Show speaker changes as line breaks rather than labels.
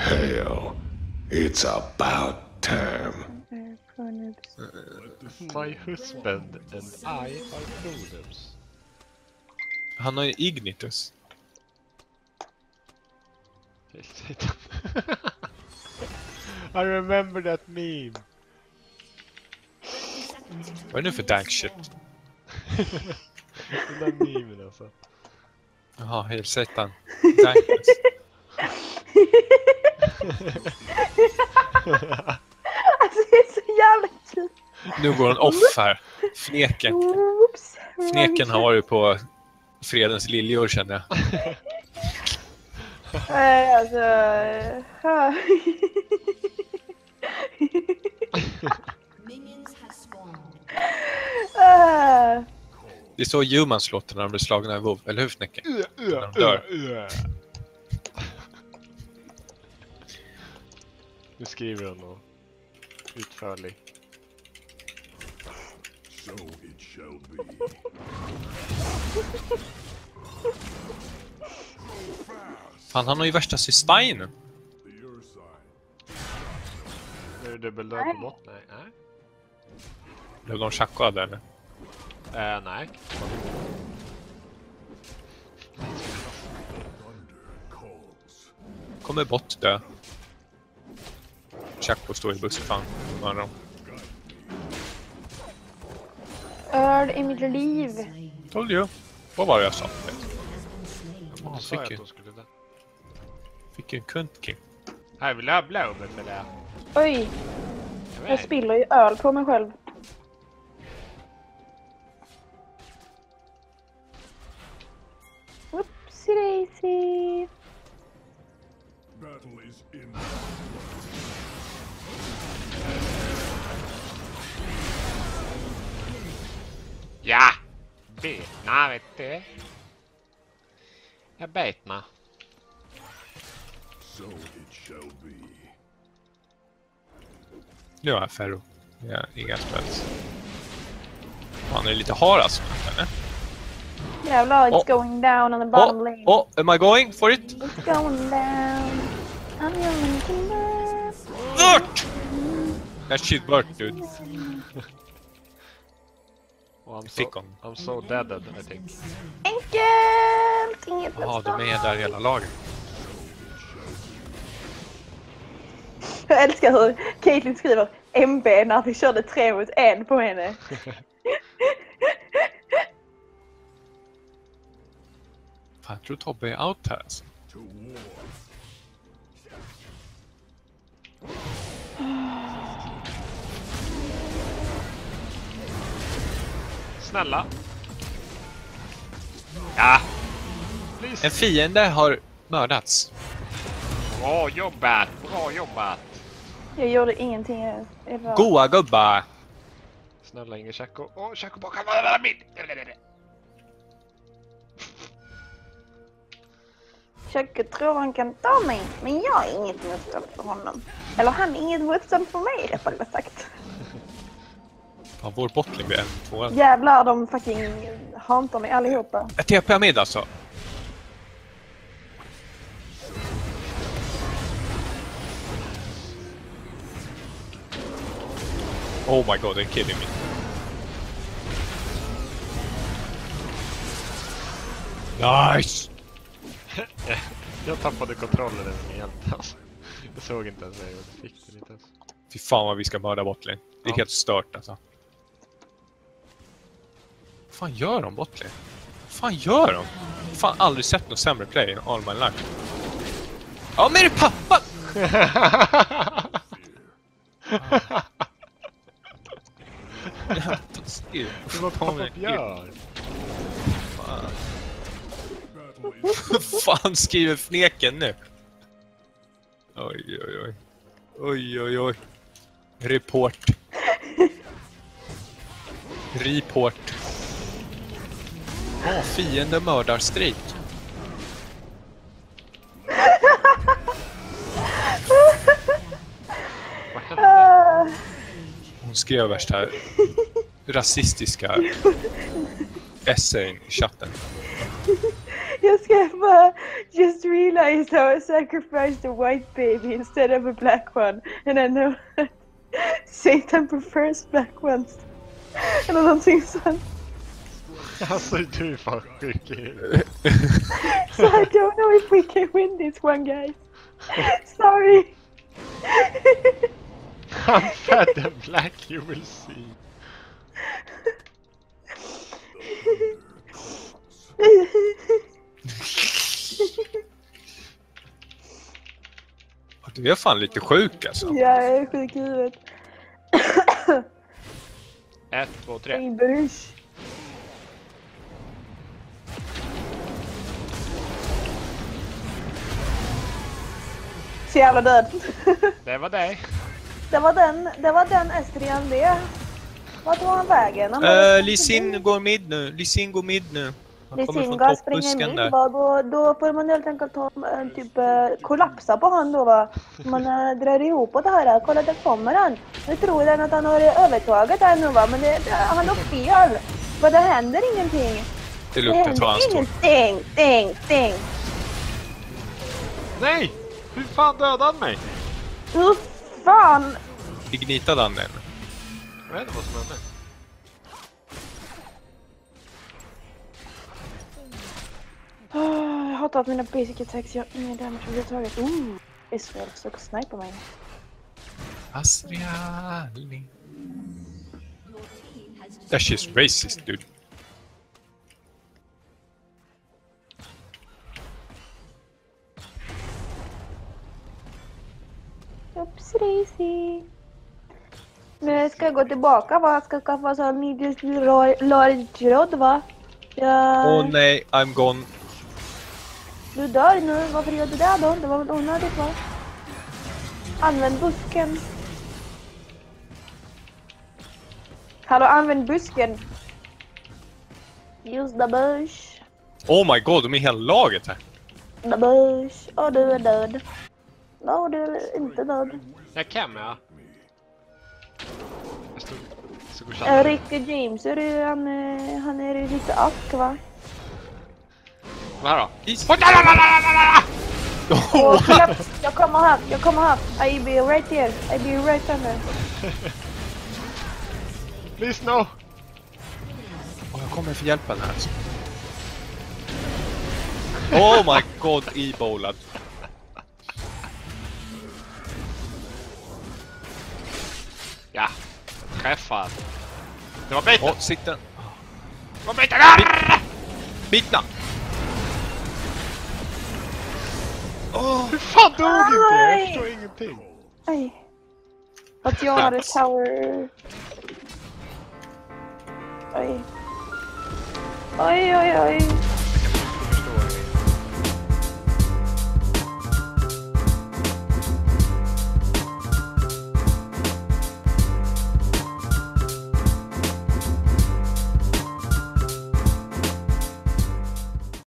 Hell, it's about time.
My husband and I are brothers.
Han har ju Ignitus.
I remember that meme.
Vad är det nu för dank shit?
Den där memen alltså.
Jaha, helt satan. Dankus.
Alltså det är så jävla kul.
Nu går han off här. Fneken.
Oops.
Fneken har varit på fredens liljor, känner jag.
Alltså...
Det är så humans låter när de blir slagna i WoW, eller hur Fneken? När de dör.
Nu skriver hon och utförlig.
So it shall be.
Fan, han har ju värsta systeinen.
Är det dubbeldöd på bot? Nej.
Blev de chackade eller?
Nej.
Kommer bot dö? Chacko står i bussen. Fan.
Öl i mitt liv.
Told you. Vad var det jag sa?
Jag sa att hon skulle dö.
Fick ju en kuntking.
Här vill jag blåbär med det.
Oj, jag spiller ju öl på mig själv. Oopsie daisy.
Battle is in.
Ja! Betna, vet du. Jag betna.
So it shall be.
Nu har jag Ferro. Ja, inga spels. Han är lite haras, eller?
Jävlar, it's going down on the bottom lane.
Am I going for it?
It's going down. I'm going to down.
Vart! That shit worked, dude.
Oh, I'm so dead, I think.
Enkelt! Inget
Ja, de är där hela laget.
Jag älskar hur Caitlyn skriver MB när vi körde 3 mot 1 på henne.
Fan, jag tror Tobbe är out här alltså.
Snälla. Ja. Please.
En fiende har mördats.
Bra jobbat, bra jobbat.
Jag gjorde ingenting.
Goa gubbar.
Snälla ingen Chacko. Chacko bakom min.
Chacko tror han kan ta mig, men jag är inget motstånd för honom. Eller han är inget motstånd för mig, rättare sagt.
Fan, vår bottling blir 1-2.
Jävlar, de fucking hantar mig allihopa.
Ett TP-mid alltså. Oh my god, they're kidding me. Nice!
Jag tappade kontrollen helt alltså. Jag såg inte ens jag fick den inte ens.
Fy fan vad vi ska mörda botlane. Det är helt stört alltså. Vad fan gör de botlane? Vad fan gör de? Fan aldrig sett något sämre play in all my life. Ja, men är det pappa?
Det var pappa Björn.
Fan skriver Fneken nu. Oj, oj, oj. Oj, oj, oj. Report. Report. Fiende mördar strid.
Vad hände?
Hon skrev värsta rasistiska essayn i chatten.
Jag skrev bara just real nice how I sacrificed a white baby instead of a black one. And I know that Satan prefers black ones. Eller någonting sånt.
Alltså du är fan sjuk i huvudet.
So I don't know if we can win this one, guys. Sorry.
I'm fat and black, you will see.
Du är fan lite sjuk alltså.
Jag är sjuk i huvudet.
1, 2, 3.
Ingbergs. Så jävla död.
Det var dig.
Det var den Estrian det. Vart var han vägen?
Lisin går mid nu. Lisin går mid nu. Han kommer från
Lisinga springer
toppbusken
mid,
där.
då får man helt enkelt kollapsa på han då, va? Man drar ihop på det här. Kolla, där kommer han. Nu tror den att han har övertaget här nu, va? Men han har fel. För det händer ingenting.
Det luktar tvanstål.
Ingenting.
Nej! Hur fan dödade han mig?
Hur fan?
Ignitade han den?
Jag vet inte vad som hände.
Jag hatar att mina basic attacks gör ingen damage överhuvudtaget. Israel försöker snipa mig.
Asriali. That shit's racist, dude.
Oops, Daisy. Nu ska jag gå tillbaka, va? Jag ska skaffa så large rod, va?
Åh nej, I'm gone.
Du dör nu. Varför gör du det då? Det var väl onödigt, va? Använd busken. Hallå, använd busken. Use the bush.
Oh my god, de är hela laget här.
The bush. Och du är död. No, du är inte död.
Jag kan ja. Jag stod och chattade.
Ricky James, han är lite ack, va?
Vad här då?
Jag kommer här. I be right here. I be right under.
Please no!
Jag kommer för hjälpen här alltså. Oh my god, e-bowlad.
Ja, träffad. Det var biten!
Sitter.
Det var biten! Ah!
Bitna!
Hur fan dog inte jag? Jag
Aj!
förstår ingenting.
Aj. Att jag har ett tower. Oj. Oj.